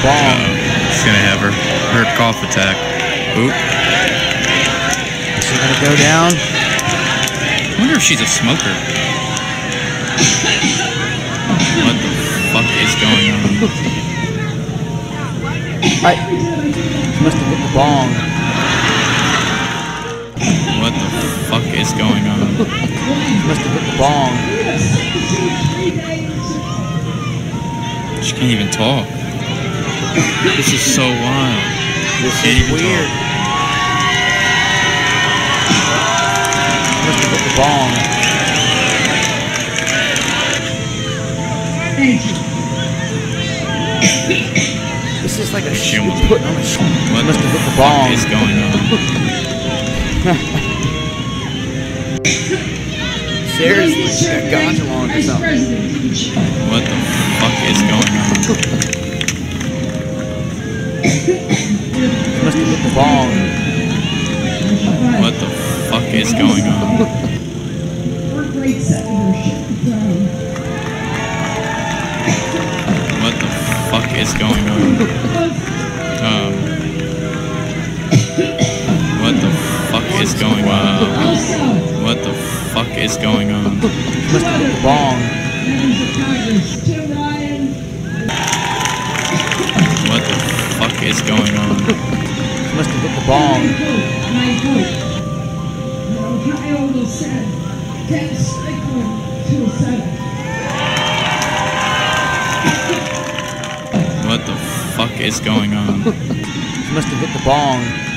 bong. She's gonna have her cough attack. Oop. Is she gonna go down? I wonder if she's a smoker. What the fuck is going on? She must have hit the bong. What the fuck is going on? She must have hit the bong. She can't even talk. This is so wild. This Can't is even weird. talk. She must have hit the bong. This is like a She shit almost put on a shoe. What Must the have hit the fuck bong. is going on? Seriously, got ganja on or something. What the fuck is going on? Must have hit the bong. What the fuck is going on? What the fuck is going on? What the fuck is going on? What the fuck is going on? Must have hit the bong. What the fuck is going on? Must have hit the bong. What the fuck is going on? Must have hit the bong.